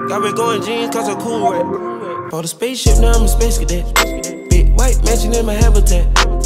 Got me going jeans cause I'm cool, right? Bought a spaceship, now I'm a space cadet. Big white mansion in my habitat.